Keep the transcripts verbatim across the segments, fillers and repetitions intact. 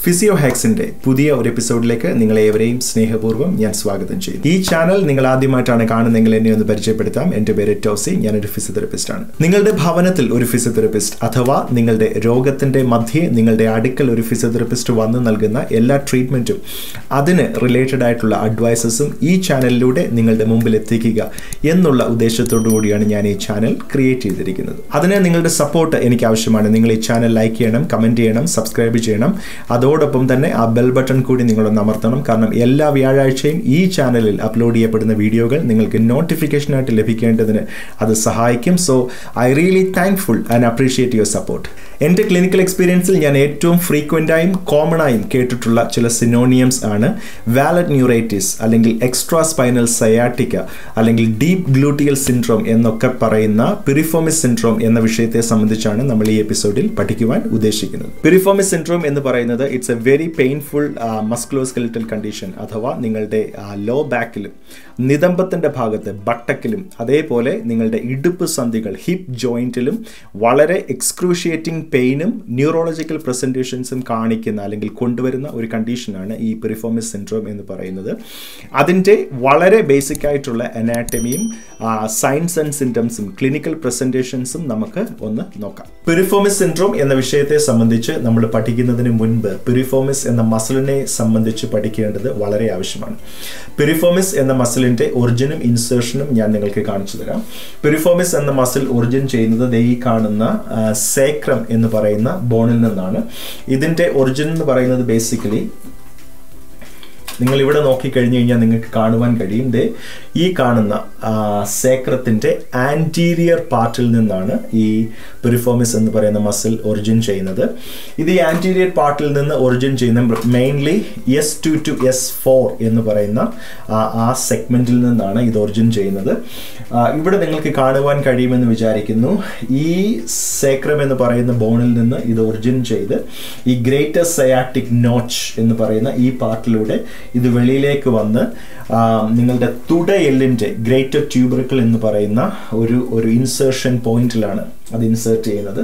Physio ഹാക്സിന്റെ പുതിയ ഒരു എപ്പിസോഡിലേക്ക് നിങ്ങളേവരെയും സ്നേഹപൂർവ്വം ഞാൻ സ്വാഗതം ചെയ്യുന്നു. ഈ ചാനൽ നിങ്ങൾ ആദ്യമായിട്ടാണ് കാണുന്നതെങ്കിൽ എന്നെ ഒന്ന് പരിചയപ്പെടുത്താം. എൻ്റെ പേര് ടോസി, ഞാനൊരു ഫിസിയോതെറപ്പിസ്റ്റ് ആണ്. നിങ്ങളുടെ ഭവനത്തിൽ ഒരു ഫിസിയോതെറപ്പിസ്റ്റ് അഥവാ നിങ്ങളുടെ രോഗത്തിന്റെ മധ്യേ നിങ്ങളുടെ അടുക്കൽ ഒരു ഫിസിയോതെറപ്പിസ്റ്റ് വന്ന് നൽകുന്ന എല്ലാ ട്രീറ്റ്മെന്റും അതിന് റിലേറ്റഡ് ആയിട്ടുള്ള അഡ്വൈസസും ഈ ചാനലിലൂടെ നിങ്ങളുടെ മുമ്പിൽ എത്തിക്കുക എന്നുള്ള ഉദ്ദേശത്തോടു കൂടിയാണ് ഞാൻ ഈ ചാനൽ ക്രിയേറ്റ് ചെയ്തിരിക്കുന്നത്. അതിന് നിങ്ങളുടെ സപ്പോർട്ട് എനിക്ക് ആവശ്യമാണ്. നിങ്ങൾ ഈ ചാനൽ ലൈക്ക് ചെയ്യണം, കമന്റ് ചെയ്യണം, സബ്സ്ക്രൈബ് ചെയ്യണം. അതോടൊപ്പം തന്നെ ആ ബെൽ ബട്ടൺ കൂടി നിങ്ങളൊന്ന് അമർത്തണം. കാരണം എല്ലാ വ്യാഴാഴ്ചയും ഈ ചാനലിൽ അപ്ലോഡ് ചെയ്യപ്പെടുന്ന വീഡിയോകൾ നിങ്ങൾക്ക് നോട്ടിഫിക്കേഷനായിട്ട് ലഭിക്കേണ്ടതിന് അത് സഹായിക്കും. So I really thankful and appreciate your support. എൻ്റെ ക്ലിനിക്കൽ എക്സ്പീരിയൻസിൽ ഞാൻ ഏറ്റവും ഫ്രീക്വൻ്റായും കോമണായും കേട്ടിട്ടുള്ള ചില സിനോണിയംസ് ആണ് വാലറ്റ് ന്യൂറൈറ്റിസ്, അല്ലെങ്കിൽ എക്സ്ട്രാ സ്പൈനൽ സയാറ്റിക്ക, അല്ലെങ്കിൽ ഡീപ്പ് ഗ്ലൂട്ടിയൽ സിൻഡ്രോം എന്നൊക്കെ പറയുന്ന പിരിഫോമിസ് സിൻഡ്രോം എന്ന വിഷയത്തെ സംബന്ധിച്ചാണ് നമ്മൾ ഈ എപ്പിസോഡിൽ പഠിക്കുവാൻ ഉദ്ദേശിക്കുന്നത്. പിരിഫോമിസ് സിൻഡ്രോം എന്ന് പറയുന്നത് it's a very painful musculoskeletal condition. അഥവാ നിങ്ങളുടെ ലോ ബാക്കിലും നിതംബത്തിന്റെ ഭാഗത്ത് ബട്ടക്കിലും അതേപോലെ നിങ്ങളുടെ ഇടുപ്പ് സന്ധികൾ ഹിപ്പ് ജോയിന്റിലും വളരെ എക്സ്ക്രൂഷിയേറ്റിംഗ് പെയിനും ന്യൂറോളജിക്കൽ പ്രസന്റേഷൻസും കാണിക്കുന്ന അല്ലെങ്കിൽ കൊണ്ടുവരുന്ന ഒരു കണ്ടീഷനാണ് ഈ പിരിഫോമിസ് സിൻഡ്രോം എന്ന് പറയുന്നത്. അതിൻ്റെ വളരെ ബേസിക് ആയിട്ടുള്ള അനാറ്റമിയും സൈൻസ് ആൻഡ് സിംറ്റംസും ക്ലിനിക്കൽ പ്രസന്റേഷൻസും നമുക്ക് ഒന്ന് നോക്കാം. പിരിഫോമിസ് സിൻഡ്രോം എന്ന വിഷയത്തെ സംബന്ധിച്ച് നമ്മൾ പഠിക്കുന്നതിന് മുൻപ് പിരിഫോമിസ് എന്ന മസിലിനെ സംബന്ധിച്ച് പഠിക്കേണ്ടത് വളരെ ആവശ്യമാണ്. പിരിഫോമിസ് എന്ന മസിലിന്റെ ഒറിജിനും ഇൻസേർഷനും ഞാൻ നിങ്ങൾക്ക് കാണിച്ചു തരാം. പിരിഫോമിസ് എന്ന മസിൽ ഒറിജിൻ ചെയ്യുന്നത് ഈ കാണുന്ന സേക്രം എന്ന് പറയുന്ന ബോണിൽ നിന്നാണ്. ഇതിന്റെ ഒറിജിൻ എന്ന് പറയുന്നത് ബേസിക്കലി നിങ്ങൾ ഇവിടെ നോക്കിക്കഴിഞ്ഞു കഴിഞ്ഞാൽ നിങ്ങൾക്ക് കാണുവാൻ കഴിയും. ദേ ഈ കാണുന്ന സേക്രത്തിൻ്റെ ആൻറ്റീരിയർ പാർട്ടിൽ നിന്നാണ് ഈ പിരിഫോമിസ് എന്ന് പറയുന്ന മസിൽ ഒറിജിൻ ചെയ്യുന്നത്. ഇത് ഈ ആൻറ്റീരിയർ പാർട്ടിൽ നിന്ന് ഒറിജിൻ ചെയ്യുന്ന mainly S two to S four എന്ന് പറയുന്ന ആ സെഗ്മെന്റിൽ നിന്നാണ് ഇത് ഒറിജിൻ ചെയ്യുന്നത്. ഇവിടെ നിങ്ങൾക്ക് കാണുവാൻ കഴിയുമെന്ന് വിചാരിക്കുന്നു. ഈ സേക്രം എന്ന് പറയുന്ന ബോണിൽ നിന്ന് ഇത് ഒറിജിൻ ചെയ്ത് ഈ ഗ്രേറ്റർ സയാറ്റിക് നോച്ച് എന്ന് പറയുന്ന ഈ പാർട്ടിലൂടെ ഇത് വെളിയിലേക്ക് വന്ന് നിങ്ങളുടെ തുടയെല്ലിൻ്റെ ഗ്രേറ്റർ ട്യൂബറിക്കിൾ എന്ന് പറയുന്ന ഒരു ഒരു ഇൻസേർഷൻ പോയിന്റിലാണ് അത് ഇൻസേർട്ട് ചെയ്യുന്നത്.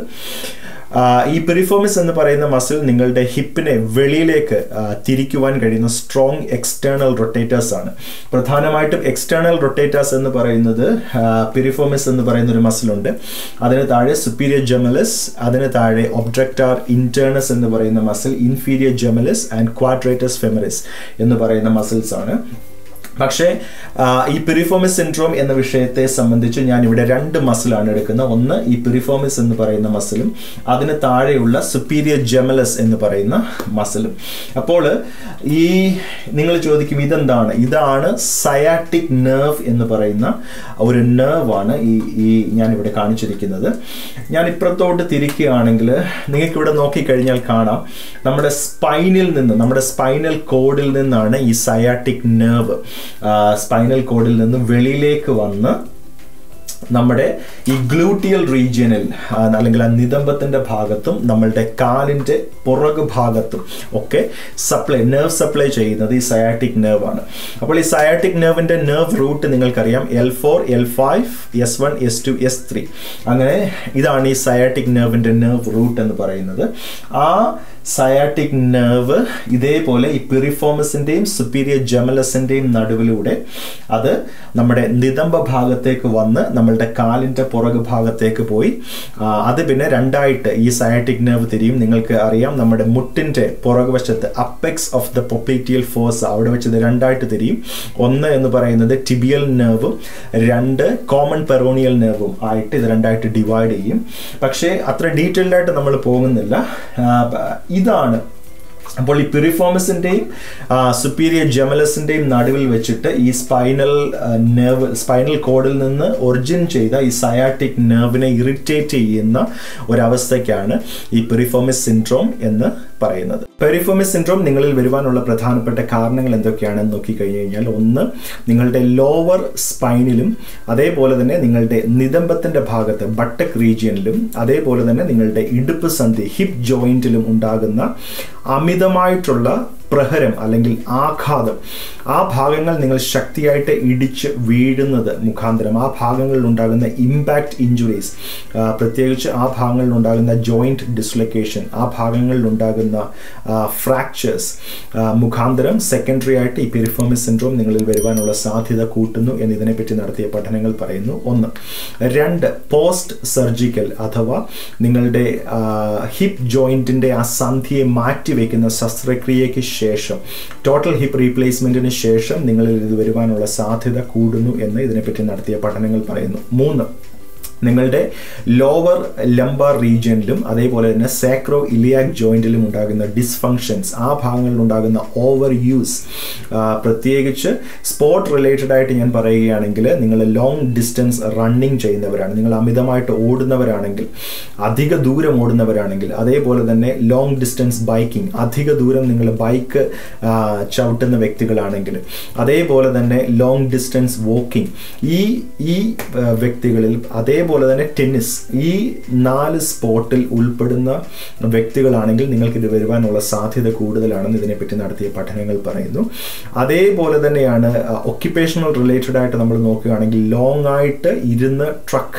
ഈ പെരിഫോമിസ് എന്ന് പറയുന്ന മസിൽ നിങ്ങളുടെ ഹിപ്പിനെ വെളിയിലേക്ക് തിരിക്കുവാൻ കഴിയുന്ന സ്ട്രോങ് എക്സ്റ്റേണൽ റൊട്ടേറ്റേഴ്സ് ആണ്. പ്രധാനമായിട്ടും എക്സ്റ്റേണൽ റൊട്ടേറ്റേഴ്സ് എന്ന് പറയുന്നത് പെരിഫോമിസ് എന്ന് പറയുന്ന ഒരു മസിലുണ്ട്. അതിന് താഴെ സുപ്പീരിയർ ജെമലസ്, അതിന് താഴെ ഒബ്ജക്റ്റാർ ഇന്റേണസ് എന്ന് പറയുന്ന muscle, inferior gemellus and quadratus femoris എന്ന് പറയുന്ന മസിൽസ് ആണ്. പക്ഷേ ഈ പിരിഫോമിസ് സിൻഡ്രോം എന്ന വിഷയത്തെ സംബന്ധിച്ച് ഞാൻ ഇവിടെ രണ്ട് മസിലാണ് എടുക്കുന്നത്. ഒന്ന് ഈ പിരിഫോമിസ് എന്ന് പറയുന്ന മസിലും അതിന് താഴെയുള്ള സുപ്പീരിയർ ജെമലസ് എന്ന് പറയുന്ന മസിലും. അപ്പോൾ ഈ നിങ്ങൾ ചോദിക്കും ഇതെന്താണ്? ഇതാണ് സയാറ്റിക് നെർവ് എന്ന് പറയുന്ന ഒരു നെർവാണ് ഈ ഈ ഞാനിവിടെ കാണിച്ചിരിക്കുന്നത്. ഞാൻ ഇപ്പുറത്തോട്ട് തിരിക്കുകയാണെങ്കിൽ നിങ്ങൾക്ക് ഇവിടെ നോക്കിക്കഴിഞ്ഞാൽ കാണാം നമ്മുടെ സ്പൈനിൽ നിന്ന്, നമ്മുടെ സ്പൈനൽ കോഡിൽ നിന്നാണ് ഈ സയാറ്റിക് നെർവ് സ്പൈനൽ കോഡിൽ നിന്ന് വെളിയിലേക്ക് വന്ന് നമ്മുടെ ഈ ഗ്ലൂട്ടിയൽ റീജിയനിൽ അല്ലെങ്കിൽ ആ നിതംബത്തിന്റെ ഭാഗത്തും നമ്മളുടെ കാലിൻ്റെ പുറകു ഭാഗത്തും ഒക്കെ സപ്ലൈ നെർവ് സപ്ലൈ ചെയ്യുന്നത് ഈ സയാറ്റിക് നെർവ് ആണ്. അപ്പോൾ ഈ സയാറ്റിക് നെർവിന്റെ നെർവ് റൂട്ട് നിങ്ങൾക്കറിയാം L four, L five, S one, S two, S three. അങ്ങനെ ഇതാണ് ഈ സയാറ്റിക് നെർവിന്റെ നെർവ് റൂട്ട് എന്ന് പറയുന്നത്. ആ സയാറ്റിക് നെർവ് ഇതേപോലെ ഈ പിരിഫോമസിന്റെയും സുപ്പീരിയർ ജെമലസിന്റെയും നടുവിലൂടെ അത് നമ്മുടെ നിതംബ ഭാഗത്തേക്ക് വന്ന് നമ്മളുടെ കാലിൻ്റെ പുറകു ഭാഗത്തേക്ക് പോയി അത് പിന്നെ രണ്ടായിട്ട് ഈ സയാറ്റിക് നെർവ് തിരിയും. നിങ്ങൾക്ക് അറിയാം നമ്മുടെ മുട്ടിൻ്റെ പുറകുവശത്ത് apex of the popliteal fossa അവിടെ വെച്ച് ഇത് രണ്ടായിട്ട് തിരിയും. ഒന്ന് എന്ന് പറയുന്നത് ടിബിയൽ നെർവും രണ്ട് കോമൺ പെറോണിയൽ നെർവും ആയിട്ട് ഇത് രണ്ടായിട്ട് ഡിവൈഡ് ചെയ്യും. പക്ഷേ അത്ര ഡീറ്റെയിൽഡ് ആയിട്ട് നമ്മൾ പോകുന്നില്ല. ഇതാണ് അപ്പോൾ ഈ പിരിഫോമസിന്റെയും സുപ്പീരിയർ ജെമലസിന്റെയും നടുവിൽ വെച്ചിട്ട് ഈ സ്പൈനൽ നെർവ് സ്പൈനൽ കോഡിൽ നിന്ന് ഒറിജിൻ ചെയ്ത ഈ സയാറ്റിക് നെർവിനെ ഇറിറ്റേറ്റ് ചെയ്യുന്ന ഒരവസ്ഥയ്ക്കാണ് ഈ പിരിഫോമിസ് സിൻഡ്രോം എന്ന് പറയുന്നത്. പെരിഫോമിസ് സിൻഡ്രോം നിങ്ങളിൽ വരുവാനുള്ള പ്രധാനപ്പെട്ട കാരണങ്ങൾ എന്തൊക്കെയാണെന്ന് നോക്കിക്കഴിഞ്ഞു കഴിഞ്ഞാൽ, ഒന്ന് നിങ്ങളുടെ ലോവർ സ്പൈനിലും അതേപോലെ തന്നെ നിങ്ങളുടെ നിതംബത്തിന്റെ ഭാഗത്ത് ബട്ടക് റീജിയനിലും അതേപോലെ തന്നെ നിങ്ങളുടെ ഇടുപ്പ് സന്ധി ഹിപ്പ് ജോയിന്റിലും ഉണ്ടാകുന്ന അമിതമായിട്ടുള്ള പ്രഹരം അല്ലെങ്കിൽ ആഘാതം, ആ ഭാഗങ്ങൾ നിങ്ങൾ ശക്തിയായിട്ട് ഇടിച്ച് വീഴുന്നത് മുഖാന്തരം ആ ഭാഗങ്ങളിൽ ഉണ്ടാകുന്ന ഇമ്പാക്റ്റ് ഇഞ്ചുറീസ്, പ്രത്യേകിച്ച് ആ ഭാഗങ്ങളിൽ ഉണ്ടാകുന്ന ജോയിൻറ്റ് ഡിസ്ലൊക്കേഷൻ, ആ ഭാഗങ്ങളിൽ ഉണ്ടാകുന്ന ഫ്രാക്ചേഴ്സ് മുഖാന്തരം സെക്കൻഡറി ആയിട്ട് ഈ പിരിഫോമിസ് സിൻഡ്രോം നിങ്ങളിൽ വരുവാനുള്ള സാധ്യത കൂട്ടുന്നു എന്നിതിനെപ്പറ്റി നടത്തിയ പഠനങ്ങൾ പറയുന്നു. ഒന്ന്. രണ്ട്, പോസ്റ്റ് സർജിക്കൽ അഥവാ നിങ്ങളുടെ ഹിപ്പ് ജോയിൻറ്റിൻ്റെ ആ സന്ധിയെ മാറ്റിവെക്കുന്ന ശസ്ത്രക്രിയയ്ക്ക് ശേഷം, ടോട്ടൽ ഹിപ്പ് റീപ്ലേസ്മെൻറ്റിന് ശേഷം നിങ്ങളിൽ ഇത് വരുവാനുള്ള സാധ്യത കൂടുന്നു എന്ന് ഇതിനെപ്പറ്റി നടത്തിയ പഠനങ്ങൾ പറയുന്നു. മൂന്ന്, നിങ്ങളുടെ ലോവർ ലംബാർ റീജിയനിലും അതേപോലെ തന്നെ സാക്രോ ഇലിയാക് ജോയിൻറ്റിലും ഉണ്ടാകുന്ന ഡിസ്ഫങ്ഷൻസ്, ആ ഭാഗങ്ങളിൽ ഉണ്ടാകുന്ന ഓവർ യൂസ്, പ്രത്യേകിച്ച് സ്പോർട്ട് റിലേറ്റഡ് ആയിട്ട് ഞാൻ പറയുകയാണെങ്കിൽ നിങ്ങൾ ലോങ് ഡിസ്റ്റൻസ് റണ്ണിങ് ചെയ്യുന്നവരാണ്, നിങ്ങൾ അമിതമായിട്ട് ഓടുന്നവരാണെങ്കിൽ, അധിക ദൂരം ഓടുന്നവരാണെങ്കിൽ, അതേപോലെ തന്നെ ലോങ് ഡിസ്റ്റൻസ് ബൈക്കിംഗ്, അധിക ദൂരം നിങ്ങൾ ബൈക്ക് ചവിട്ടുന്ന വ്യക്തികളാണെങ്കിൽ, അതേപോലെ തന്നെ ലോങ് ഡിസ്റ്റൻസ് വോക്കിംഗ്, ഈ ഈ വ്യക്തികളിൽ അതേപോലെ പോലെ തന്നെ ടെന്നീസ്, ഈ നാല് സ്പോർട്ടിൽ ഉൾപ്പെടുന്ന വ്യക്തികളാണെങ്കിൽ നിങ്ങൾക്ക് ഇത് വരുവാനുള്ള സാധ്യത കൂടുതലാണെന്ന് ഇതിനെപ്പറ്റി നടത്തിയ പഠനങ്ങൾ പറയുന്നു. അതേപോലെ തന്നെയാണ് ഒക്യുപ്പേഷണൽ റിലേറ്റഡ് ആയിട്ട് നമ്മൾ നോക്കുകയാണെങ്കിൽ ലോങ് ആയിട്ട് ഇരുന്ന് ട്രക്ക്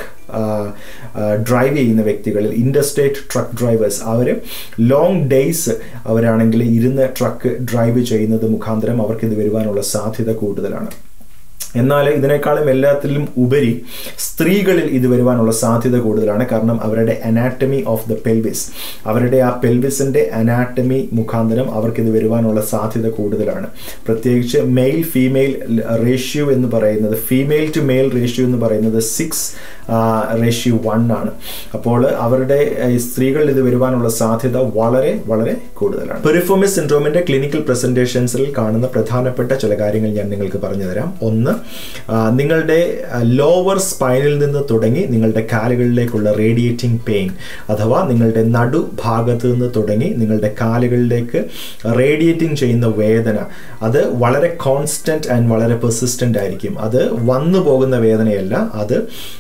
ഡ്രൈവ് ചെയ്യുന്ന വ്യക്തികളിൽ, ഇൻഡർസ്റ്റേറ്റ് ട്രക്ക് ഡ്രൈവേഴ്സ്, അവർ ലോങ് ഡേയ്സ് അവരാണെങ്കിൽ ഇരുന്ന് ട്രക്ക് ഡ്രൈവ് ചെയ്യുന്നത് മുഖാന്തരം അവർക്കിത് വരുവാനുള്ള സാധ്യത കൂടുതലാണ്. എന്നാൽ ഇതിനേക്കാളും എല്ലാത്തിലും ഉപരി സ്ത്രീകളിൽ ഇത് വരുവാനുള്ള സാധ്യത കൂടുതലാണ്. കാരണം അവരുടെ അനാറ്റമി ഓഫ് ദ പെൽവിസ്, അവരുടെ ആ പെൽവിസിൻ്റെ അനാറ്റമി മുഖാന്തരം അവർക്കിത് വരുവാനുള്ള സാധ്യത കൂടുതലാണ്. പ്രത്യേകിച്ച് മെയിൽ ഫീമെയിൽ റേഷ്യോ എന്ന് പറയുന്നത്, ഫീമെയിൽ ടു മെയിൽ റേഷ്യോ എന്ന് പറയുന്നത് സിക്സ് റേഷ്യോ വൺ ആണ്. അപ്പോൾ അവരുടെ സ്ത്രീകളിൽ ഇത് വരുവാനുള്ള സാധ്യത വളരെ വളരെ കൂടുതലാണ്. പെരിഫോമിസ് സിൻഡ്രോമിൻ്റെ ക്ലിനിക്കൽ പ്രസൻറ്റേഷൻസിൽ കാണുന്ന പ്രധാനപ്പെട്ട ചില കാര്യങ്ങൾ ഞാൻ നിങ്ങൾക്ക് പറഞ്ഞു തരാം. ഒന്ന്, നിങ്ങളുടെ ലോവർ സ്പൈനിൽ നിന്ന് തുടങ്ങി നിങ്ങളുടെ കാലുകളിലേക്കുള്ള റേഡിയേറ്റിംഗ് പെയിൻ, അഥവാ നിങ്ങളുടെ നടു ഭാഗത്ത് നിന്ന് തുടങ്ങി നിങ്ങളുടെ കാലുകളിലേക്ക് റേഡിയേറ്റിംഗ് ചെയ്യുന്ന വേദന, അത് വളരെ കോൺസ്റ്റന്റ് ആൻഡ് വളരെ പെർസിസ്റ്റന്റ് ആയിരിക്കും. അത് വന്നു പോകുന്ന വേദനയല്ല, അത്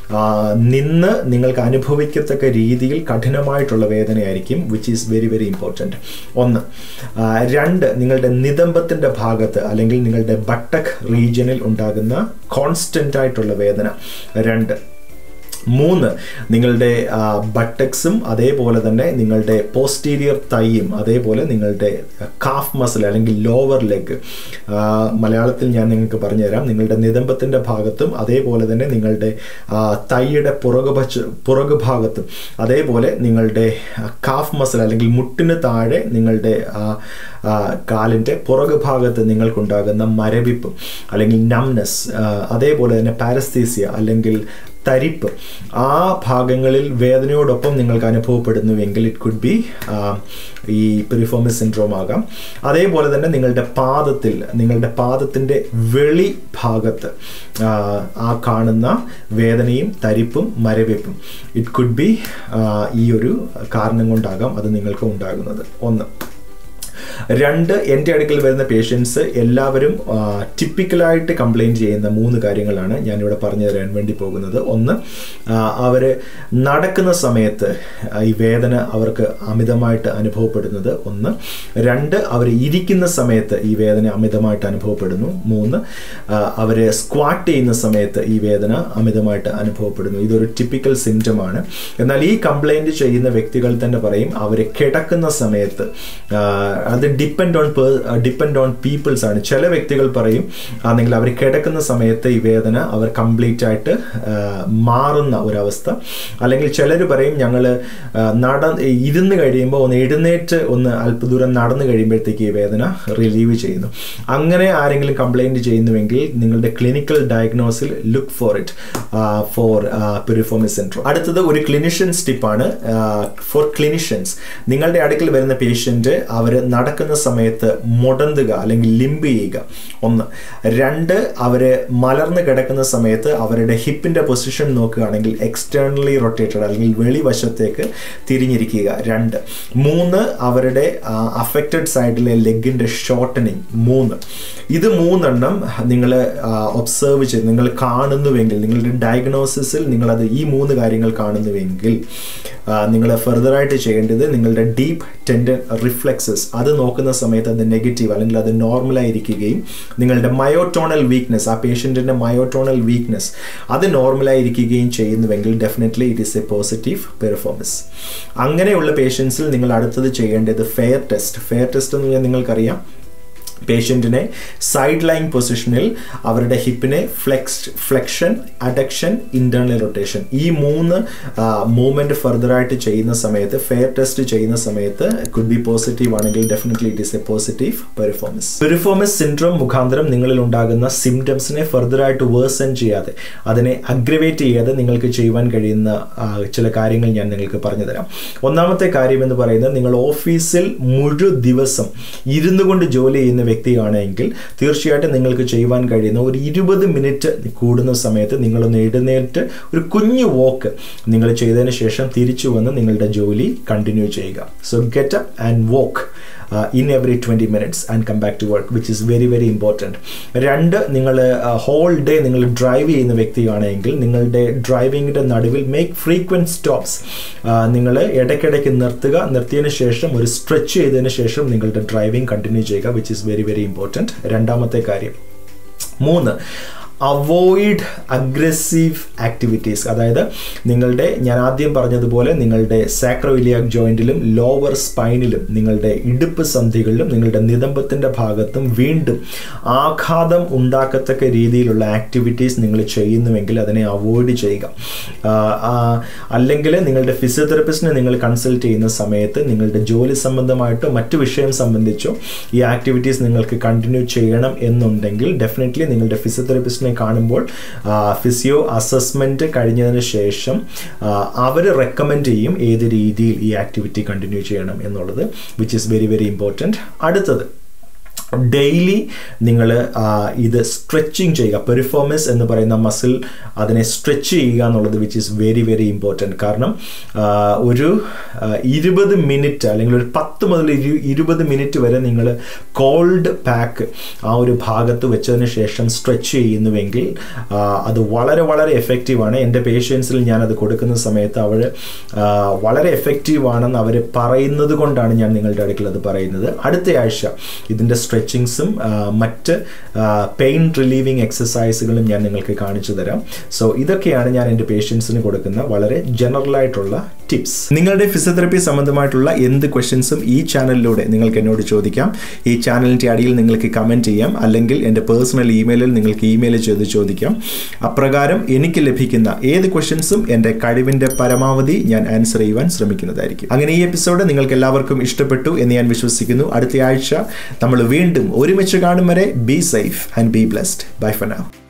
നിന്ന് നിങ്ങൾക്ക് അനുഭവിക്കത്തക്ക രീതിയിൽ കഠിനമായിട്ടുള്ള വേദനയായിരിക്കും, which is very very important. ഒന്ന്. രണ്ട്, നിങ്ങളുടെ നിതംബത്തിൻ്റെ ഭാഗത്ത് അല്ലെങ്കിൽ നിങ്ങളുടെ ബട്ടക് റീജിയനിൽ ഉണ്ടാകുന്ന കോൺസ്റ്റന്റ് ആയിട്ടുള്ള വേദന. രണ്ട്. മൂന്ന്, നിങ്ങളുടെ ബട്ടക്സും അതേപോലെ തന്നെ നിങ്ങളുടെ പോസ്റ്റീരിയർ തൈയും അതേപോലെ നിങ്ങളുടെ കാഫ് മസിൽ അല്ലെങ്കിൽ ലോവർ ലെഗ്, മലയാളത്തിൽ ഞാൻ നിങ്ങൾക്ക് പറഞ്ഞുതരാം, നിങ്ങളുടെ നിതംബത്തിൻ്റെ ഭാഗത്തും അതേപോലെ തന്നെ നിങ്ങളുടെ തൈയുടെ പുറകു പുറകു ഭാഗത്തും അതേപോലെ നിങ്ങളുടെ കാഫ് മസിൽ അല്ലെങ്കിൽ മുട്ടിന് താഴെ നിങ്ങളുടെ കാലിൻ്റെ പുറകു ഭാഗത്ത് നിങ്ങൾക്കുണ്ടാകുന്ന മരവിപ്പ് അല്ലെങ്കിൽ നംനെസ്, അതേപോലെ തന്നെ പാരസ്തീസിയ അല്ലെങ്കിൽ തരിപ്പ്, ആ ഭാഗങ്ങളിൽ വേദനയോടൊപ്പം നിങ്ങൾക്ക് അനുഭവപ്പെടുന്നുവെങ്കിൽ ഇറ്റ് കുഡ് ബി ഈ പെരിഫോമിസ് സിൻഡ്രോം ആകാം. അതേപോലെ തന്നെ നിങ്ങളുടെ പാദത്തിൽ നിങ്ങളുടെ പാദത്തിൻ്റെ വെളി ഭാഗത്ത് ആ കാണുന്ന വേദനയും തരിപ്പും മരവിപ്പും ഇറ്റ് കുഡ് ബി ഈ ഒരു കാരണം കൊണ്ടാകാം അത് നിങ്ങൾക്ക് ഉണ്ടാകുന്നത്. ഒന്ന്. രണ്ട്, എൻ്റെ അടുക്കൽ വരുന്ന പേഷ്യൻസ് എല്ലാവരും ടിപ്പിക്കലായിട്ട് കംപ്ലയിൻറ്റ് ചെയ്യുന്ന മൂന്ന് കാര്യങ്ങളാണ് ഞാനിവിടെ പറഞ്ഞു തരാൻ വേണ്ടി പോകുന്നത്. ഒന്ന്, അവർ നടക്കുന്ന സമയത്ത് ഈ വേദന അവർക്ക് അമിതമായിട്ട് അനുഭവപ്പെടുന്നത് ഒന്ന്. രണ്ട്, അവർ ഇരിക്കുന്ന സമയത്ത് ഈ വേദന അമിതമായിട്ട് അനുഭവപ്പെടുന്നു. മൂന്ന്, അവർ സ്ക്വാട്ട് ചെയ്യുന്ന സമയത്ത് ഈ വേദന അമിതമായിട്ട് അനുഭവപ്പെടുന്നു. ഇതൊരു ടിപ്പിക്കൽ സിംറ്റമാണ്. എന്നാൽ ഈ കംപ്ലയിൻറ്റ് ചെയ്യുന്ന വ്യക്തികൾ തന്നെ പറയും അവർ കിടക്കുന്ന സമയത്ത്, അത് depend on depend on peoples ആണ്. ചില വ്യക്തികൾ പറയും അല്ലെങ്കിൽ അവർ കിടക്കുന്ന സമയത്ത് ഈ വേദന അവർ കംപ്ലീറ്റ് ആയിട്ട് മാറുന്ന ഒരവസ്ഥ. അല്ലെങ്കിൽ ചിലർ പറയും ഞങ്ങൾ നട ഇരുന്ന് കഴിയുമ്പോൾ ഒന്ന് എഴുന്നേറ്റ് ഒന്ന് അല്പദൂരം നടന്നു കഴിയുമ്പോഴത്തേക്ക് ഈ വേദന റിലീവ് ചെയ്യുന്നു. അങ്ങനെ ആരെങ്കിലും കംപ്ലയിൻറ്റ് ചെയ്യുന്നുവെങ്കിൽ നിങ്ങളുടെ ക്ലിനിക്കൽ ഡയഗ്നോസിൽ look for it for piriformis syndrome. അടുത്തത് ഒരു ക്ലിനിഷ്യൻസ് ടിപ്പാണ് ഫോർ ക്ലിനിഷ്യൻസ്. നിങ്ങളുടെ അടുക്കൽ വരുന്ന പേഷ്യൻ്റ് അവർ നടക്കുന്ന സമയത്ത് മുടന്തുക അല്ലെങ്കിൽ ലിംബ് ചെയ്യുക. ഒന്ന്. രണ്ട്, അവർ മലർന്ന് കിടക്കുന്ന സമയത്ത് അവരുടെ ഹിപ്പിൻ്റെ പൊസിഷൻ നോക്കുകയാണെങ്കിൽ എക്സ്റ്റേണലി റൊട്ടേറ്റഡ് അല്ലെങ്കിൽ വെളിവശത്തേക്ക് തിരിഞ്ഞിരിക്കുക. രണ്ട്. മൂന്ന്, അവരുടെ അഫക്റ്റഡ് സൈഡിലെ ലെഗിൻ്റെ ഷോർട്ടനിങ്. മൂന്ന്. ഇത് മൂന്നെണ്ണം നിങ്ങൾ ഒബ്സർവ് ചെയ്ത് നിങ്ങൾ കാണുന്നുവെങ്കിൽ, നിങ്ങളുടെ ഡയഗ്നോസിസിൽ നിങ്ങളത് ഈ മൂന്ന് കാര്യങ്ങൾ കാണുന്നുവെങ്കിൽ നിങ്ങൾ ഫർദറായിട്ട് ചെയ്യേണ്ടത് നിങ്ങളുടെ ഡീപ്പ് ടെൻഡൻ റിഫ്ലെക്സസ് അത് നോക്കുന്ന സമയത്ത് അത് നെഗറ്റീവ് അല്ലെങ്കിൽ അത് നോർമലായിരിക്കുകയും നിങ്ങളുടെ മയോട്ടോണൽ വീക്ക്നെസ്, ആ പേഷ്യൻറ്റിൻ്റെ മയോട്ടോണൽ വീക്ക്നെസ് അത് നോർമലായിരിക്കുകയും ചെയ്യുന്നുവെങ്കിൽ definitely it is a positive performance. അങ്ങനെയുള്ള പേഷ്യൻസിൽ നിങ്ങൾ അടുത്തത് ചെയ്യേണ്ടത് ഫെയർ ടെസ്റ്റ്. ഫെയർ ടെസ്റ്റ് എന്ന് പറഞ്ഞാൽ നിങ്ങൾക്കറിയാം, പേഷ്യൻറ്റിനെ സൈഡ് ലൈൻ പൊസിഷനിൽ അവരുടെ ഹിപ്പിനെ flex flexion, adduction, internal rotation ഈ മൂന്ന് മൂവ്മെൻറ്റ് ഫർദറായിട്ട് ചെയ്യുന്ന സമയത്ത്, ഫെയർ ടെസ്റ്റ് ചെയ്യുന്ന സമയത്ത് കുഡ് ബി പോസിറ്റീവ് ആണെങ്കിൽ definitely it is a positive performance. Performance syndrome മുഖാന്തരം നിങ്ങളിൽ ഉണ്ടാകുന്ന സിംറ്റംസിനെ ഫർദറായിട്ട് വേഴ്സൺ ചെയ്യാതെ, അതിനെ അഗ്രവേറ്റ് ചെയ്യാതെ നിങ്ങൾക്ക് ചെയ്യുവാൻ കഴിയുന്ന ചില കാര്യങ്ങൾ ഞാൻ നിങ്ങൾക്ക് പറഞ്ഞു തരാം. ഒന്നാമത്തെ കാര്യം എന്ന് പറയുന്നത്, നിങ്ങൾ ഓഫീസിൽ മുഴു ദിവസം ഇരുന്നു കൊണ്ട് ജോലി ചെയ്യുന്ന വ്യക്തിയാണെങ്കിൽ തീർച്ചയായിട്ടും നിങ്ങൾക്ക് ചെയ്യുവാൻ കഴിയുന്ന ഒരു ഇരുപത് മിനിറ്റ് കൂടുന്ന സമയത്ത് നിങ്ങളൊന്ന് എഴുന്നേറ്റ് ഒരു കുഞ്ഞു വോക്ക് നിങ്ങൾ ചെയ്തതിന് ശേഷം തിരിച്ചു വന്ന് നിങ്ങളുടെ ജോലി കണ്ടിന്യൂ ചെയ്യുക. So get up and walk in every twenty minutes and come back to work, which is very very important. രണ്ട്, നിങ്ങൾ ഹോൾ ഡേ നിങ്ങൾ ഡ്രൈവ് ചെയ്യുന്ന വ്യക്തിയാണെങ്കിൽ നിങ്ങളുടെ ഡ്രൈവിങ്ങിൻ്റെ നടുവിൽ മേക്ക് ഫ്രീക്വൻറ്റ് സ്റ്റോപ്സ്. നിങ്ങൾ ഇടയ്ക്കിടയ്ക്ക് നിർത്തുക, നിർത്തിയതിന് ശേഷം ഒരു സ്ട്രെച്ച് ചെയ്തതിന് ശേഷം നിങ്ങളുടെ ഡ്രൈവിംഗ് കണ്ടിന്യൂ ചെയ്യുക, which is very very important. രണ്ടാമത്തെ കാര്യം. മൂന്ന്, അവോയ്ഡ് അഗ്രസീവ് ആക്ടിവിറ്റീസ്. അതായത് നിങ്ങളുടെ, ഞാൻ ആദ്യം പറഞ്ഞതുപോലെ നിങ്ങളുടെ സാക്രോയിലിയാക് ജോയിൻറ്റിലും ലോവർ സ്പൈനിലും നിങ്ങളുടെ ഇടുപ്പ് സന്ധികളിലും നിങ്ങളുടെ നിതംബത്തിൻ്റെ ഭാഗത്തും വീണ്ടും ആഘാതം ഉണ്ടാക്കത്തക്ക രീതിയിലുള്ള ആക്ടിവിറ്റീസ് നിങ്ങൾ ചെയ്യുന്നുവെങ്കിൽ അതിനെ അവോയ്ഡ് ചെയ്യുക. അല്ലെങ്കിൽ നിങ്ങളുടെ ഫിസിയോതെറപ്പിസ്റ്റിനെ നിങ്ങൾ കൺസൾട്ട് ചെയ്യുന്ന സമയത്ത് നിങ്ങളുടെ ജോലി സംബന്ധമായിട്ടോ മറ്റു വിഷയം സംബന്ധിച്ചോ ഈ ആക്ടിവിറ്റീസ് നിങ്ങൾക്ക് കണ്ടിന്യൂ ചെയ്യണം എന്നുണ്ടെങ്കിൽ ഡെഫിനറ്റ്ലി നിങ്ങളുടെ ഫിസിയോതെറപ്പിസ്റ്റ് കാണുമ്പോൾ ഫിസിയോ അസസ്മെന്റ് കഴിഞ്ഞതിന് ശേഷം അവർ റെക്കമെൻഡ് ചെയ്യും ഏത് രീതിയിൽ ഈ ആക്ടിവിറ്റി കണ്ടിന്യൂ ചെയ്യണം എന്നുള്ളത്, which is very very important. അടുത്തത്, ഡെയിലി നിങ്ങൾ ഇത് സ്ട്രെച്ചിങ് ചെയ്യുക. പെർഫോമൻസ് എന്ന് പറയുന്ന മസിൽ അതിനെ സ്ട്രെച്ച് ചെയ്യുക എന്നുള്ളത് which is very very important. കാരണം ഒരു ഇരുപത് മിനിറ്റ് അല്ലെങ്കിൽ ഒരു പത്ത് മുതൽ ഇരുപത് മിനിറ്റ് വരെ നിങ്ങൾ കോൾഡ് പാക്ക് ആ ഒരു ഭാഗത്ത് വെച്ചതിന് ശേഷം സ്ട്രെച്ച് ചെയ്യുന്നുവെങ്കിൽ അത് വളരെ വളരെ എഫക്റ്റീവാണ്. എൻ്റെ പേഷ്യൻസിൽ ഞാനത് കൊടുക്കുന്ന സമയത്ത് അവർ വളരെ എഫക്റ്റീവാണെന്ന് അവർ പറയുന്നത് കൊണ്ടാണ് ഞാൻ നിങ്ങളുടെ അടുക്കൽ അത് പറയുന്നത്. അടുത്ത ആഴ്ച ഇതിൻ്റെ സ്ട്രെച്ചിങ്സും മറ്റ് പെയിൻ റിലീവിങ് എക്സസൈസുകളും ഞാൻ നിങ്ങൾക്ക് കാണിച്ചു തരാം. സോ ഇതൊക്കെയാണ് ഞാൻ എൻ്റെ പേഷ്യൻസിന് കൊടുക്കുന്ന വളരെ ജനറൽ ആയിട്ടുള്ള ടിപ്സ്. നിങ്ങളുടെ ഫിസിയോതെറപ്പി സംബന്ധമായിട്ടുള്ള എന്ത് ക്വസ്റ്റ്യൻസും ഈ ചാനലിലൂടെ നിങ്ങൾക്ക് എന്നോട് ചോദിക്കാം. ഈ ചാനലിൻ്റെ അടിയിൽ നിങ്ങൾക്ക് കമൻറ്റ് ചെയ്യാം, അല്ലെങ്കിൽ എൻ്റെ പേഴ്സണൽ ഇമെയിലിൽ നിങ്ങൾക്ക് ഇമെയിൽ ചെയ്ത് ചോദിക്കാം. അപ്രകാരം എനിക്ക് ലഭിക്കുന്ന ഏത് ക്വസ്റ്റ്യൻസും എൻ്റെ കഴിവിൻ്റെ പരമാവധി ഞാൻ ആൻസർ ചെയ്യുവാൻ ശ്രമിക്കുന്നതായിരിക്കും. അങ്ങനെ ഈ എപ്പിസോഡ് നിങ്ങൾക്ക് എല്ലാവർക്കും ഇഷ്ടപ്പെട്ടു എന്ന് ഞാൻ വിശ്വസിക്കുന്നു. അടുത്ത ആഴ്ച നമ്മൾ വീണ്ടും ഒരുമിച്ച് കാണും വരെ be safe and be blessed. Bye for now.